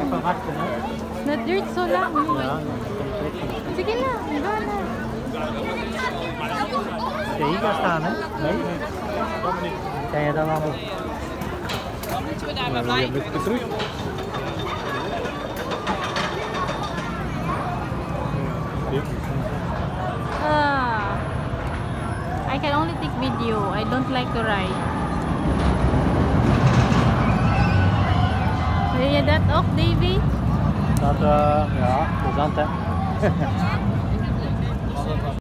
Even wachten, hè? Dat duurt zo lang. Ja, Sige lang, ga na. kun je hier gaan staan, hè? Nee? Kan je dan allemaal... Moeten we daar maar blijven? I can only take video. I don't like to ride. Wil je dat ook, Davy? Dat, ja, plezant, hè?